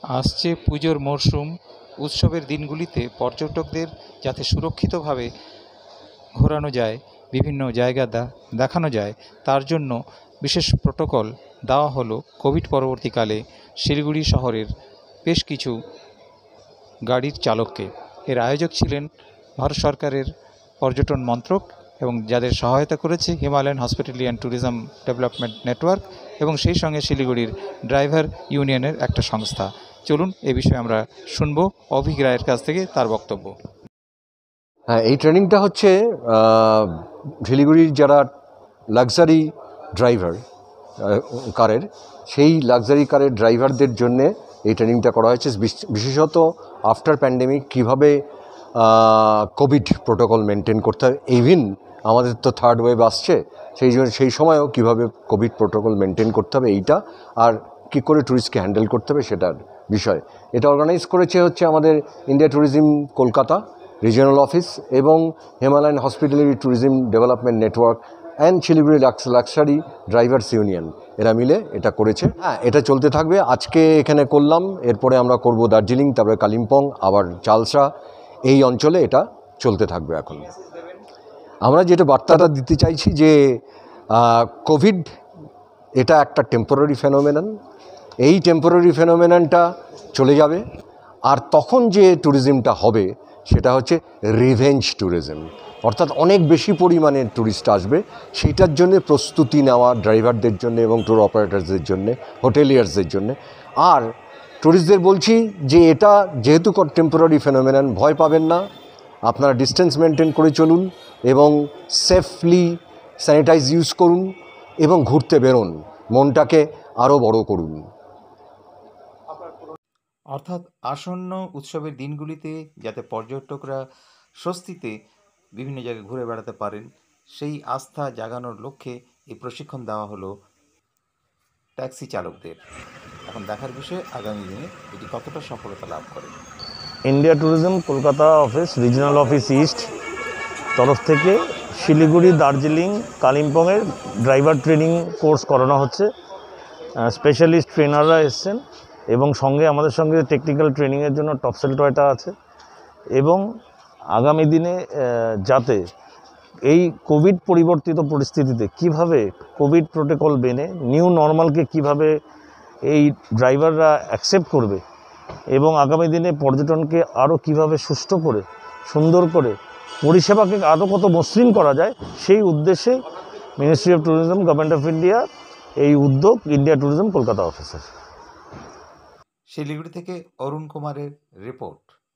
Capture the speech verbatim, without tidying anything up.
আসছে পুজোর মরশুম, উৎসবের দিনগুলিতে পর্যটকদের যাতে সুরক্ষিতভাবে ঘোরানো যায়, বিভিন্ন জায়গা দেখানো যায়, তার জন্য বিশেষ প্রোটোকল দেওয়া হলো কোভিড পরবর্তীকালে শিলিগুড়ি শহরের বেশ কিছু গাড়ির চালককে। এর আয়োজক ছিলেন ভারত সরকারের পর্যটন মন্ত্রক এবং যাদের সহায়তা করেছে Himalayan hospitality and tourism development network এবং সেই সঙ্গে শিলিগুড়ির ড্রাইভার ইউনিয়নের একটা সংস্থা। চলুন এ বিষয়ে আমরা শুনবো অভিক রায়ের কাছ থেকে তার বক্তব্য। হ্যাঁ, এই ট্রেনিংটা হচ্ছে শিলিগুড়ির যারা লাক্সারি ড্রাইভার কারের, সেই লাক্সারি কারের ড্রাইভারদের জন্যে এই ট্রেনিংটা করা হয়েছে। বিশেষত আফটার প্যান্ডেমিক কীভাবে কোভিড প্রোটোকল মেনটেন করতে হবে, ইভিন আমাদের তো থার্ড ওয়েভ আসছে, সেই জন্য সেই সময়ও কীভাবে কোভিড প্রোটোকল মেনটেন করতে হবে এইটা, আর কী করে ট্যুরিস্টকে হ্যান্ডেল করতে হবে সেটার বিষয়। এটা অর্গানাইজ করেছে হচ্ছে আমাদের India tourism Kolkata regional office এবং Himalayan hospitality tourism development network and Siliguri luxury drivers union, এরা মিলে এটা করেছে। হ্যাঁ, এটা চলতে থাকবে। আজকে এখানে করলাম, এরপরে আমরা করব দার্জিলিং, তারপরে কালিম্পং, আবার চালসা, এই অঞ্চলে এটা চলতে থাকবে। এখন আমরা যেটা বার্তাটা দিতে চাইছি যে কোভিড এটা একটা টেম্পোরারি ফেনোমেনন, এই টেম্পোরারি ফেনোমেননটা চলে যাবে, আর তখন যে ট্যুরিজমটা হবে সেটা হচ্ছে রিভেঞ্জ ট্যুরিজম, অর্থাৎ অনেক বেশি পরিমাণে ট্যুরিস্ট আসবে। সেইটার জন্য প্রস্তুতি নেওয়া ড্রাইভারদের জন্য এবং ট্যুর অপারেটার্সদের জন্যে, হোটেলিয়ার্সদের জন্যে। আর ট্যুরিস্টদের বলছি যে এটা যেহেতু টেম্পোরারি ফেনোমেনন, ভয় পাবেন না, আপনারা ডিস্টেন্স মেনটেন করে চলুন এবং সেফলি স্যানিটাইজ ইউজ করুন এবং ঘুরতে বেরোন, মনটাকে আরও বড় করুন। অর্থাৎ আসন্ন উৎসবের দিনগুলিতে যাতে পর্যটকরা স্বস্তিতে বিভিন্ন জায়গায় ঘুরে বেড়াতে পারেন, সেই আস্থা জাগানোর লক্ষ্যে এই প্রশিক্ষণ দেওয়া হলো ট্যাক্সি চালকদের। এখন দেখার বিষয়ে আগামী দিনে এটি কতটা সফলতা লাভ করে। India tourism Kolkata office regional office east তরফ থেকে শিলিগুড়ি, দার্জিলিং, কালিম্পংয়ের ড্রাইভার ট্রেনিং কোর্স করানো হচ্ছে। স্পেশালিস্ট ট্রেনাররা এসছেন এবং সঙ্গে আমাদের সঙ্গে টেকনিক্যাল ট্রেনিংয়ের জন্য টপসেল টয়টা আছে। এবং আগামী দিনে যাতে এই কোভিড পরিবর্তিত পরিস্থিতিতে কিভাবে কোভিড প্রোটোকল মেনে নিউ নর্মালকে কিভাবে এই ড্রাইভাররা অ্যাকসেপ্ট করবে এবং আগামী দিনে পর্যটনকে আরও কিভাবে সুষ্ঠু করে সুন্দর করে পরিষেবাকে আরও কত মসৃণ করা যায়, সেই উদ্দেশ্যে ministry of tourism, government of India এই উদ্যোগ ইন্ডিয়া ট্যুরিজম কলকাতা অফিসের। শিলিগুড়ি থেকে অরুণ কুমারের রিপোর্ট।